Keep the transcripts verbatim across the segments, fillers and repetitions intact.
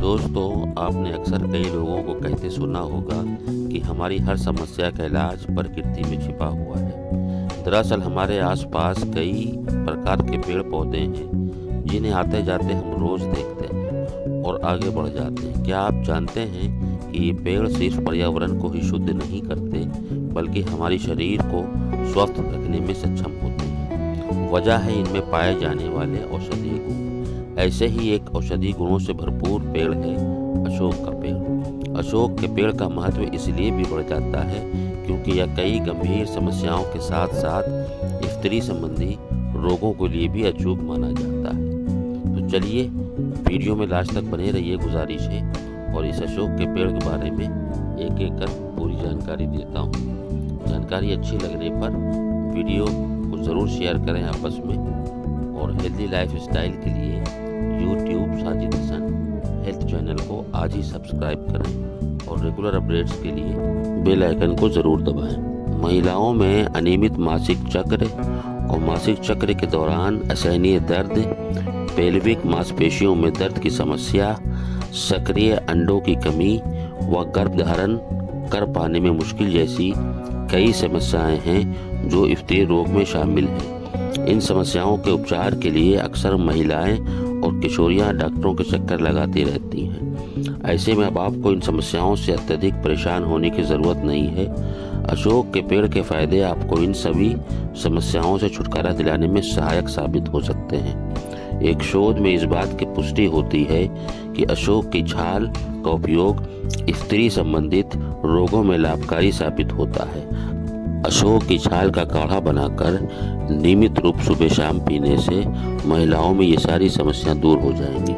दोस्तों, आपने अक्सर कई लोगों को कहते सुना होगा कि हमारी हर समस्या का इलाज प्रकृति में छिपा हुआ है। दरअसल हमारे आसपास कई प्रकार के पेड़ पौधे हैं जिन्हें आते जाते हम रोज देखते हैं और आगे बढ़ जाते हैं। क्या आप जानते हैं कि ये पेड़ सिर्फ पर्यावरण को ही शुद्ध नहीं करते बल्कि हमारे शरीर को स्वस्थ रखने में सक्षम होते हैं। वजह है इनमें पाए जाने वाले औषधीय गुण। ऐसे ही एक औषधीय गुणों से भरपूर पेड़ है अशोक का पेड़। अशोक के पेड़ का महत्व इसलिए भी बढ़ जाता है क्योंकि यह कई गंभीर समस्याओं के साथ साथ स्त्री संबंधी रोगों के लिए भी अचूक माना जाता है। तो चलिए वीडियो में लास्ट तक बने रहिए, गुजारिश है, और इस अशोक के पेड़ के बारे में एक एक कर पूरी जानकारी देता हूँ। जानकारी अच्छी लगने पर वीडियो को ज़रूर शेयर करें आपस में, और हेल्दी लाइफ स्टाइल के लिए YouTube Sajid Hasan health channel को आज ही सब्सक्राइब करें और रेगुलर अपडेट्स के लिए बेल आइकन को ज़रूर दबाएं। महिलाओं में अनियमित मासिक चक्र और मासिक चक्र के दौरान असहनीय दर्द, पेल्विक मांसपेशियों में दर्द की समस्या, सक्रिय अंडों की कमी व गर्भधारण कर पाने में मुश्किल जैसी कई समस्याएं हैं जो स्त्री रोग में शामिल हैं। इन समस्याओं के उपचार के लिए अक्सर महिलाएं और किशोरियां डॉक्टरों के चक्कर लगाती रहती हैं। ऐसे में अब आपको इन समस्याओं से अत्यधिक परेशान होने की ज़रूरत नहीं है। अशोक के पेड़ के फायदे आपको इन सभी समस्याओं से छुटकारा दिलाने में सहायक साबित हो सकते हैं। एक शोध में इस बात की पुष्टि होती है कि अशोक की छाल का उपयोग स्त्री संबंधित रोगों में लाभकारी साबित होता है। अशोक की छाल का काढ़ा बनाकर नियमित रूप सुबह शाम पीने से महिलाओं में ये सारी समस्याएं दूर हो जाएंगी।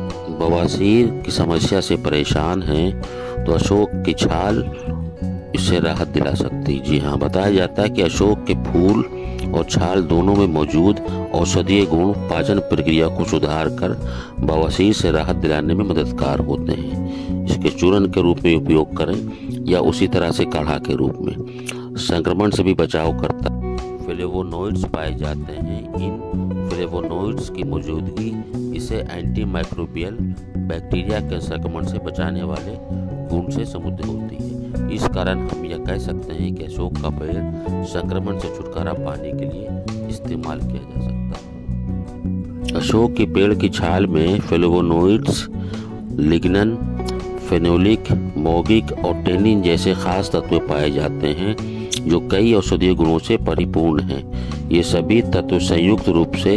बवासीर की समस्या से परेशान हैं तो अशोक की छाल इससे राहत दिला सकती। जी हाँ, बताया जाता है कि अशोक के फूल और छाल दोनों में मौजूद औषधीय गुण पाचन प्रक्रिया को सुधार कर बवासीर से राहत दिलाने में मददगार होते हैं। इसके चूर्ण के रूप में उपयोग करें या उसी तरह से काढ़ा के रूप में। संक्रमण से भी बचाव करता है। फ्लेवोनोइड्स पाए जाते हैं। इन फ्लेवोनोइड्स की मौजूदगी इसे एंटी माइक्रोबियल बैक्टीरिया के संक्रमण से बचाने वाले गुण से समृद्ध होती है। इस कारण हम यह कह सकते हैं कि अशोक का पेड़ संक्रमण से छुटकारा पाने के लिए इस्तेमाल किया जा सकता है। अशोक के पेड़ की छाल में फ्लेवोनोइड्स, लिग्नन, फेनोलिक, मौगिक और टेनिन जैसे खास तत्व पाए जाते हैं जो कई औषधीय गुणों से परिपूर्ण हैं। ये सभी तत्व संयुक्त रूप से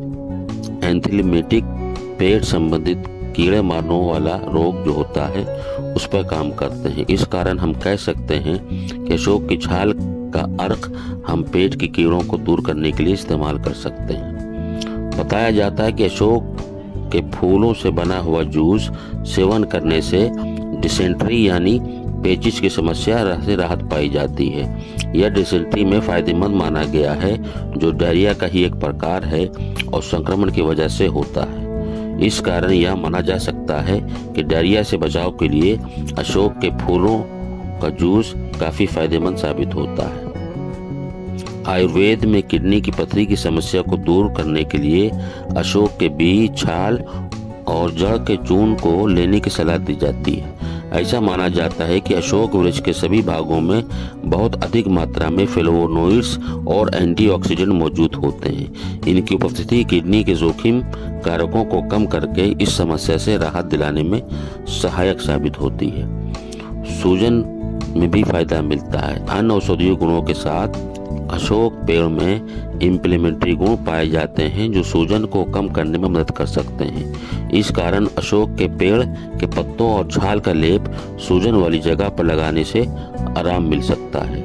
एंथीलिमेटिक पेट संबंधित कीड़े मारने वाला रोग जो होता है उस पर काम करते हैं। इस कारण हम कह सकते हैं कि अशोक की छाल का अर्क हम पेट के कीड़ों को दूर करने के लिए इस्तेमाल कर सकते हैं। बताया जाता है कि अशोक के फूलों से बना हुआ जूस सेवन करने से डिसेंट्री यानी पेचिश की समस्या से राहत पाई जाती है। यह डिसेंट्री में फायदेमंद माना गया है जो डायरिया का ही एक प्रकार है और संक्रमण की वजह से होता है। इस कारण यह माना जा सकता है कि डायरिया से बचाव के लिए अशोक के फूलों का जूस काफी फायदेमंद साबित होता है। आयुर्वेद में किडनी की पथरी की समस्या को दूर करने के लिए अशोक के बीज, छाल और जड़ के चूर्ण को लेने की सलाह दी जाती है। ऐसा माना जाता है कि अशोक वृक्ष के सभी भागों में बहुत अधिक मात्रा में फ्लेवोनोइड्स और एंटीऑक्सीडेंट मौजूद होते हैं। इनकी उपस्थिति किडनी के जोखिम कारकों को कम करके इस समस्या से राहत दिलाने में सहायक साबित होती है। सूजन में भी फायदा मिलता है। अन्य औषधीय गुणों के साथ अशोक पेड़ में इम्प्लीमेंट्री गुण पाए जाते हैं जो सूजन को कम करने में मदद कर सकते हैं। इस कारण अशोक के पेड़ के पत्तों और छाल का लेप सूजन वाली जगह पर लगाने से आराम मिल सकता है।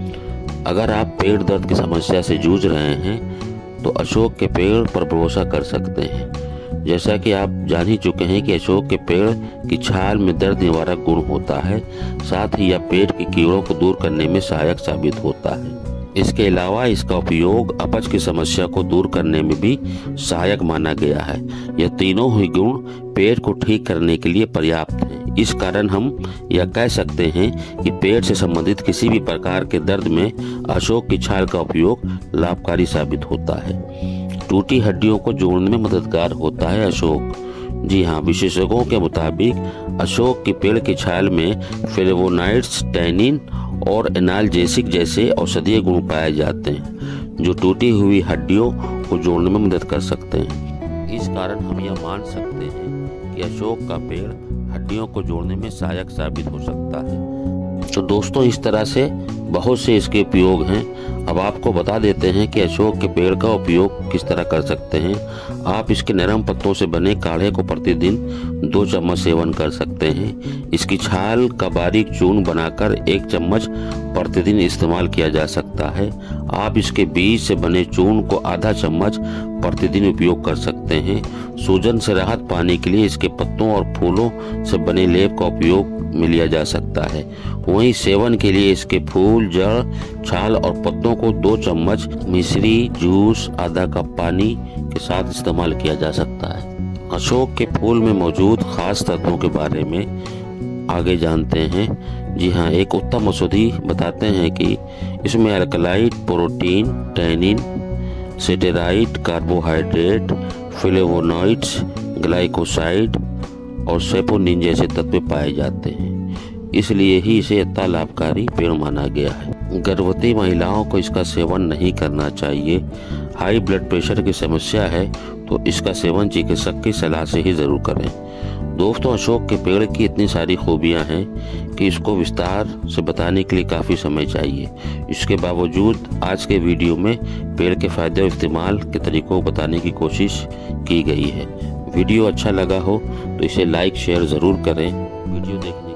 अगर आप पेट दर्द की समस्या से जूझ रहे हैं तो अशोक के पेड़ पर भरोसा कर सकते हैं। जैसा कि आप जान ही चुके हैं कि अशोक के पेड़ की छाल में दर्द निवारक गुण होता है, साथ ही यह पेट के कीड़ों को दूर करने में सहायक साबित होता है। इसके अलावा इसका उपयोग अपच की समस्या को दूर करने में भी सहायक माना गया है। यह तीनों ही गुण पेट को ठीक करने के लिए पर्याप्त हैं। इस कारण हम यह कह सकते हैं कि पेट से संबंधित किसी भी प्रकार के दर्द में अशोक की छाल का उपयोग लाभकारी साबित होता है। टूटी हड्डियों को जोड़ने में मददगार होता है अशोक, जी हाँ, विशेषज्ञों के मुताबिक अशोक के पेड़ की छाल में फ्लेवोनॉइड्स, टैनिन और एनाल्जेसिक जैसे औषधीय गुण पाए जाते हैं जो टूटी हुई हड्डियों को जोड़ने में मदद कर सकते हैं। इस कारण हम यह मान सकते हैं कि अशोक का पेड़ हड्डियों को जोड़ने में सहायक साबित हो सकता है। तो दोस्तों, इस तरह से बहुत से इसके उपयोग हैं। अब आपको बता देते हैं कि अशोक के पेड़ का उपयोग किस तरह कर सकते हैं। आप इसके नरम पत्तों से बने काढ़े को प्रतिदिन दो चम्मच सेवन कर सकते हैं। इसकी छाल का बारीक चूर्ण बनाकर एक चम्मच प्रतिदिन इस्तेमाल किया जा सकता है। आप इसके बीज से बने चूर्ण को आधा चम्मच प्रतिदिन उपयोग कर सकते हैं। सूजन से राहत पाने के लिए इसके पत्तों और फूलों से बने लेप का उपयोग में लिया जा सकता है। वहीं सेवन के लिए इसके फूल, जड़, छाल और पत्तों को दो चम्मच मिश्री, जूस, आधा कप पानी के साथ इस्तेमाल किया जा सकता है। अशोक के फूल में मौजूद खास तत्वों के बारे में आगे जानते हैं। जी हाँ, एक उत्तम औषधि बताते हैं कि इसमें अल्कलाइड, प्रोटीन, टैनिन, सेटेराइट, कार्बोहाइड्रेट, फ्लेवोनॉइड्स, ग्लाइकोसाइड और सेपोनिन जैसे तत्व पाए जाते हैं। इसलिए ही इसे इतना लाभकारी पेड़ माना गया है। गर्भवती महिलाओं को इसका सेवन नहीं करना चाहिए। हाई ब्लड प्रेशर की समस्या है तो इसका सेवन चिकित्सक की सलाह से ही जरूर करें। दोस्तों, अशोक के पेड़ की इतनी सारी खूबियां हैं कि इसको विस्तार से बताने के लिए काफ़ी समय चाहिए। इसके बावजूद आज के वीडियो में पेड़ के फायदे और इस्तेमाल के तरीकों को बताने की कोशिश की गई है। वीडियो अच्छा लगा हो तो इसे लाइक शेयर ज़रूर करें। वीडियो देखने